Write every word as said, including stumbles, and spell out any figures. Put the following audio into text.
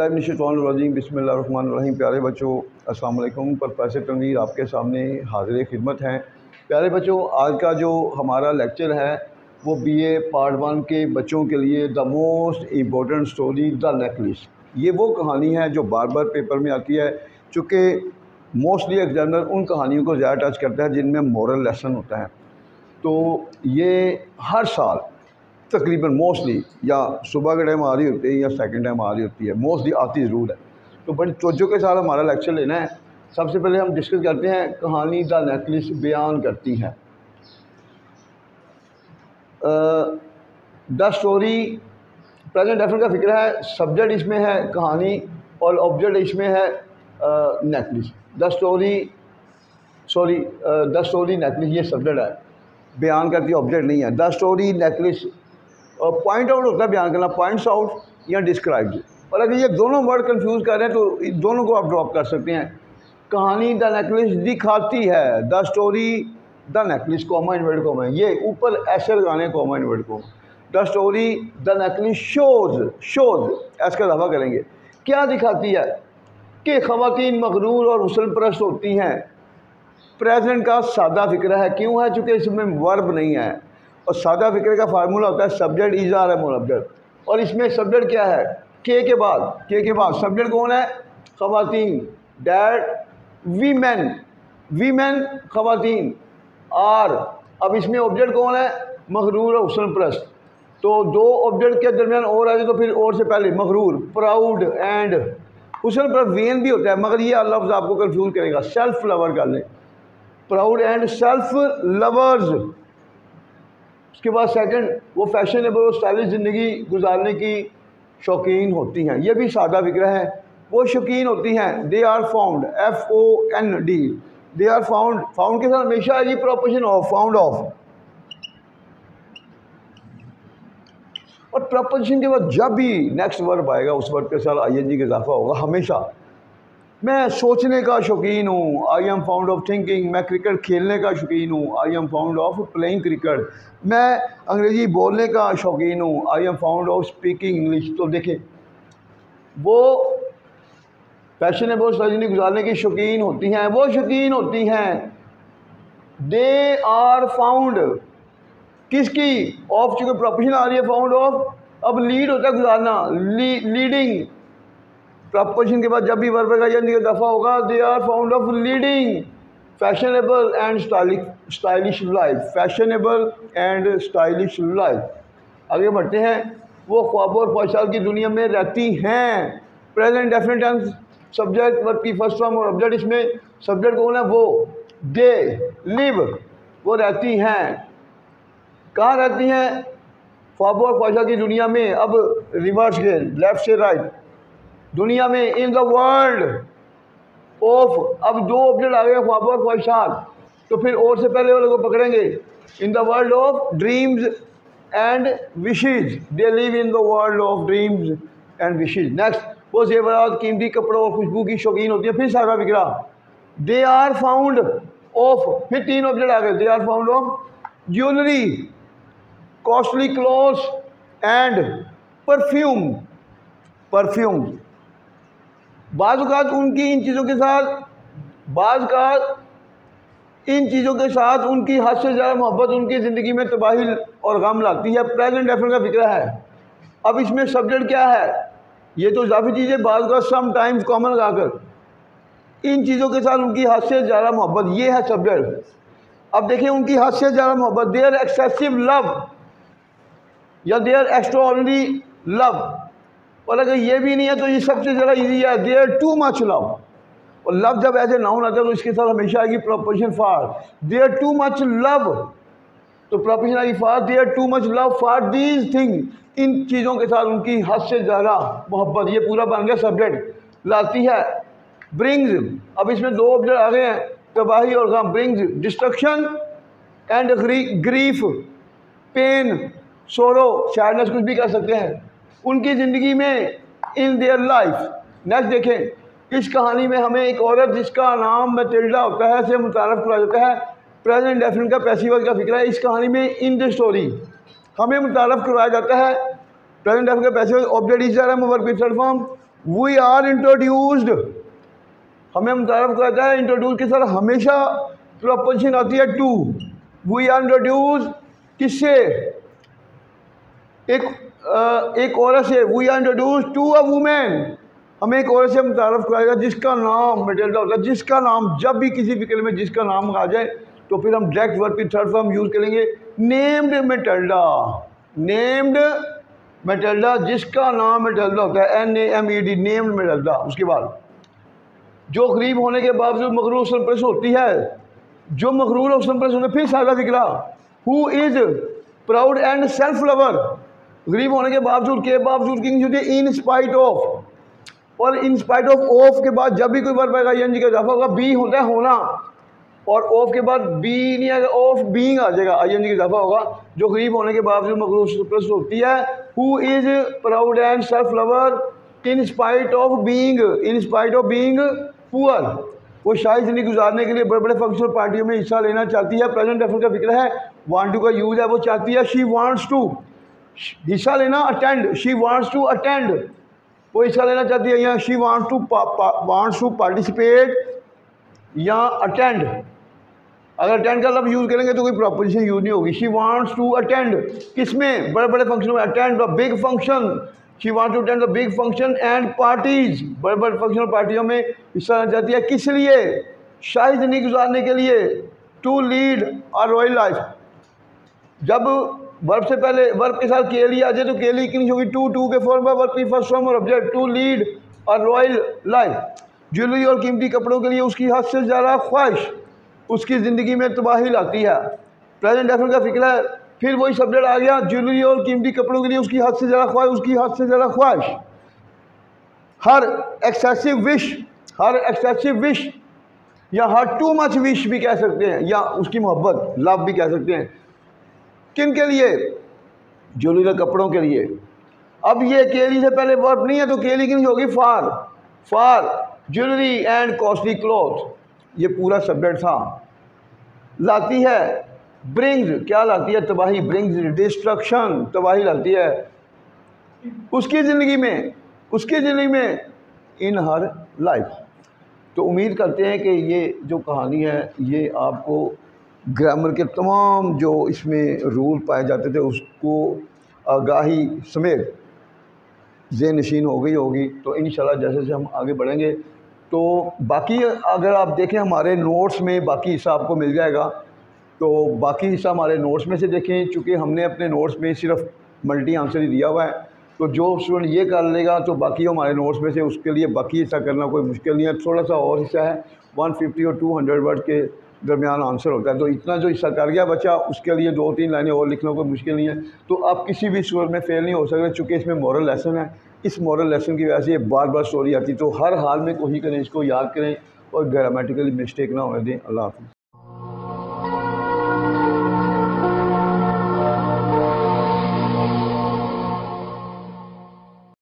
बिस्मिल्लाहिर्रहमानिर्रहीम बिस्मिल्लाहिर्रहमानिर्रहीम। प्यारे बच्चों, अस्सलाम वालेकुम। प्रोफेसर तनवीर आपके सामने हाज़िर खिदमत हैं। प्यारे बच्चों, आज का जो हमारा लेक्चर है वो बीए पार्ट वन के बच्चों के लिए the most important story the necklace. ये वो कहानी है जो बार बार पेपर में आती है, चूँकि मोस्टली एग्जामिनर उन कहानियों को ज़्यादा टच करता है जिनमें मोरल लेसन होता है। तो ये हर साल तकरीबन मोस्टली या सुबह के टाइम आ रही होती है या सेकंड टाइम आ रही होती है, मोस्टली आती ज़रूर है। तो बड़ी तवज्जो के साथ हमारा लेक्चर लेना है। सबसे पहले हम डिस्कस करते हैं कहानी द नेकलेस बयान करती है। द स्टोरी प्रेजेंट डेफिनेट का फिक्र है, सब्जेक्ट इसमें है कहानी और ऑब्जेक्ट इसमें है necklace. The story sorry the story necklace ये सब्जेक्ट है, बयान करती ऑब्जेक्ट नहीं है। The story necklace point out होता है बयान करना, पॉइंट्स आउट या डिस्क्राइब। और अगर ये दोनों वर्ड कंफ्यूज कर रहे हैं तो इन दोनों को आप ड्रॉप कर सकते हैं। कहानी द नेकलेस दिखाती है, the story the necklace comma invert comma, ये ऊपर ऐसे लगाने कॉमा इन्वर्ट को। The story the necklace shows shows ऐसा इजाफा करेंगे। क्या दिखाती है कि ख़वातीन मगरूर और हुस्न परस्त होती हैं। प्रेजेंट का सादा फिक्र है, क्यों है? चूँकि इसमें वर्ब नहीं है और सादा फिक्र का फार्मूला होता है सब्जेक्ट इज़ार है मुरब्बत। और इसमें सब्जेक्ट क्या है? के के बाद के के बाद सब्जेक्ट कौन है? ख़वातीन, डैड, वीमेन वीमेन ख़वातीन। और अब इसमें ऑब्जेक्ट कौन है? मगरूर और हुस्न परस्त। तो दो ऑब्जेक्ट के दरमियान और आ जाए तो फिर और से पहले मगरूर, प्राउड एंड हुस्न परस्त वेन भी होता है, मगर ये लफ्ज़ आपको कंफ्यूज करेगा। सेल्फ लवर कर लें, प्राउड एंड सेल्फ लवर्स। उसके बाद सेकंड, वो फैशनेबल और स्टाइलिश ज़िंदगी गुजारने की शौकीन होती हैं। ये भी सादा फिक्र है, वो शौकीन होती हैं। They are found, F O N D, they are found. Found के साथ हमेशा आएगी प्रोपोजिशन ऑफ, फाउंड ऑफ। और प्रोपोजिशन के बाद जब भी नेक्स्ट वर्ब आएगा उस वर्ब के साथ आई एन जी का इजाफा होगा हमेशा। मैं सोचने का शौकीन हूँ, I am found of thinking. मैं क्रिकेट खेलने का शौकीन हूँ, I am found of playing cricket. मैं अंग्रेज़ी बोलने का शौकीन हूँ, I am found of speaking English. तो देखें, वो फैशनेबल ज़िंदगी गुजारने की शौकीन होती हैं, वो शौकीन होती हैं। दे आर फाउंड किसकी? ऑफ, चूँकि प्रोपोजिशन आ रही है फाउंड ऑफ। अब लीड होता है गुजारना, ली, लीडिंग। प्रपोजिशन के बाद जब भी वर्ब का या दफ़ा होगा, they are found of leading fashionable and stylish stylish life. Fashionable and stylish life. आगे बढ़ते हैं। वो ख्वाब और ख्वाहिशात की दुनिया में रहती हैं। Present definite tense subject verb की फर्स्ट फॉर्म और ऑब्जेक्ट। इसमें सब्जेक्ट कौन है? वो दे लिव, वो रहती हैं। कहाँ रहती हैं? ख्वाब और ख्वाहिशात की दुनिया में। अब रिवर्स के लेफ्ट से राइट, दुनिया में, इन द वर्ल्ड ऑफ। अब दो ऑब्जेक्ट आ गए, ख्वाब और ख्वाहिशात, तो फिर और से पहले वाले को पकड़ेंगे। In the world of dreams and wishes, they live in the world of dreams and wishes. Next, वो जेवरात, कीमती कपड़ों और खुशबू की शौकीन होती है। फिर सारा फिक्रा, दे आर फाउंड ऑफ। फिर तीन ऑब्जेक्ट आ गए, they are found of jewellery, costly clothes and perfume perfume. बाज़ औक़ात उनकी इन चीज़ों के साथ बाज़ का इन चीज़ों के साथ उनकी हद से ज़्यादा मोहब्बत उनकी ज़िंदगी में तबाही और गम लाती है। प्रेजेंट डेफिनेट का फिक्र है। अब इसमें सब्जेक्ट क्या है? ये तो इजाफी चीज़ है, बाज़ का सम टाइम्स कॉमन लगाकर इन चीज़ों के साथ उनकी हद से ज़्यादा मोहब्बत, ये है सब्जेक्ट। अब देखिए, उनकी हद से ज़्यादा मोहब्बत, देयर एक्सेसिव लव या देयर एक्स्ट्राऑर्डिनरी लव। और अगर ये भी नहीं है तो ये सबसे ज़्यादा इजी है, देयर टू मच लव। और लव जब ऐसे नाउन आता है तो इसके साथ हमेशा आएगी proposition for, their too much love. तो प्रोपोजिशन आएगी for, their too much love for these thing. इन चीज़ों के साथ उनकी हद से ज़्यादा मोहब्बत, ये पूरा बन गया सब्जेक्ट। लाती है ब्रिंग्स। अब इसमें दो ऑब्जेक्ट आ गए हैं, तबाही और गम। Brings destruction and grief, pain, sorrow, sadness, कुछ भी कर सकते हैं उनकी ज़िंदगी में, इन देयर लाइफ। नेक्स्ट देखें, इस कहानी में हमें एक औरत जिसका नाम मैटिल्डा होता है से मुतारफ़ कराया जाता है। प्रेजेंट डेफिनेट का पैसिव का फिक्र है। इस कहानी में इन द स्टोरी हमें मुतारफ़ करवाया जाता है। प्रेजेंट डेफिनेट का पैसिव ऑब्जेक्ट इस वर्ब की third form we are introduced, हमें मुतारफ करता है इंट्रोड्यूस के साथ हमेशा प्रपोजिशन आती है टू। वी आर इंट्रोड्यूस किससे? एक आ, एक औरत से। We are introduce to a women, हमें एक औरत से मुतारफ कराएगा जिसका नाम मेटेल्डा होता है। जिसका नाम, जब भी किसी फिक्र में जिसका नाम आ जाए तो फिर हम डायरेक्ट वर्ब की थर्ड फॉर्म यूज़ करेंगे, नेम्ड मेटेल्डा। नेम्ड मेटेल्डा, जिसका नाम मेटेल्डा होता है, N A M E D, named Matilda. उसके बाद जो गरीब होने के बावजूद मगरूर सरप्रस होती है, जो मगरूर और सरप्रस होने, फिर सादा फिक्रा, who is proud and self lover, गरीब होने के बावजूद, के बावजूद की होती है इन स्पाइट ऑफ, और इन स्पाइट ऑफ ऑफ के बाद जब भी कोई वर्ब आएगा आई एन जी का इजाफा होगा, बी होता है होना, और ऑफ के बाद बी नहीं आएगा, ऑफ बीइंग आ जाएगा, आई एन जी का इजाफा होगा। जो गरीब होने के बावजूद मगरूर सरप्रस होती है, who is proud and self lover in spite of being, in spite of being poor, वो शाही जिंदगी गुजारने के लिए बड़े बड़े फंक्शनल पार्टियों में हिस्सा लेना चाहती है। प्रेजेंट डेफिनेट का फिक्र है, वांट टू का यूज है, वो चाहती है, शी वांट्स टू, हिस्सा लेना attend, she wants to attend, वो हिस्सा लेना चाहती है, या she wants to wants to participate या अटेंड। अगर अटेंड का लफ्ज़ यूज़ करेंगे तो कोई प्रपोजिशन यूज़ नहीं होगी। शी वांट्स टू अटेंड, किसमें? बड़े बड़े फंक्शन में, attend the big function, she wants to attend the big function and parties, बड़े बड़े फंक्शनल पार्टियों में हिस्सा लेना चाहती है। किस लिए? शाही ज़िंदगी गुजारने के लिए, to lead a royal life. जब वर्ब से पहले वर्ब के साथ के लिए आ जाए तो के लिए कितनी होगी? टू, टू के फॉर्म पर वर्ब की फर्स्ट फॉर्म और object, to lead a royal life. Jewellery और कीमती कपड़ों के लिए उसकी हद से ज़्यादा ख्वाहिश उसकी ज़िंदगी में तबाही लाती है। प्रेजेंट डेफिनेट का फिक्र है, फिर वही सब्जेक्ट आ गया, ज्वेलरी और कीमती कपड़ों के लिए उसकी हद से ज़्यादा ख्वाहिश, उसकी हद से ज़्यादा ख्वाहिश। हर एक्सेसिव विश, हर एक्सेसिव विश या हर टू मच विश भी कह सकते हैं, या उसकी मोहब्बत, लव भी कह सकते हैं। किन के लिए? ज्वेलरी और कपड़ों के लिए। अब ये केली से पहले वर्ब नहीं है तो केली की नहीं होगी, for, for jewellery and costly cloth, ये पूरा सब्जेक्ट था। लाती है, ब्रिंग्स, क्या लाती है? तबाही, ब्रिंग्स डिस्ट्रक्शन, तबाही लाती है उसकी ज़िंदगी में, उसकी ज़िंदगी में, इन हर लाइफ। तो उम्मीद करते हैं कि ये जो कहानी है ये आपको ग्रामर के तमाम जो इसमें रूल पाए जाते थे उसको आगाही समेत ज़हन नशीन हो गई होगी। तो इंशाल्लाह जैसे जैसे हम आगे बढ़ेंगे तो बाकी अगर आप देखें हमारे नोट्स में बाकी हिस्सा आपको मिल जाएगा। तो बाकी हिस्सा हमारे नोट्स में से देखें, चूँकि हमने अपने नोट्स में सिर्फ मल्टी आंसर ही दिया हुआ है, तो जो स्टूडेंट ये कर लेगा तो बाकी हमारे नोट्स में से उसके लिए बाकी हिस्सा करना कोई मुश्किल नहीं है। थोड़ा सा और हिस्सा है, वन फिफ्टी और टू हंड्रेड वर्ड के दरमियान आंसर होता है, तो इतना जो हिस्सा कर गया बच्चा उसके लिए दो तीन लाइनें और लिखना कोई मुश्किल नहीं है। तो आप किसी भी सूरत में फेल नहीं हो सकते, चूँकि इसमें मॉरल लेसन है। इस मॉरल लेसन की वजह से ये बार बार स्टोरी आती, तो हर हाल में कोशिश करें इसको याद करें और ग्रामेटिकली मिस्टेक ना होने दें। अल्लाह हाफ़िज़।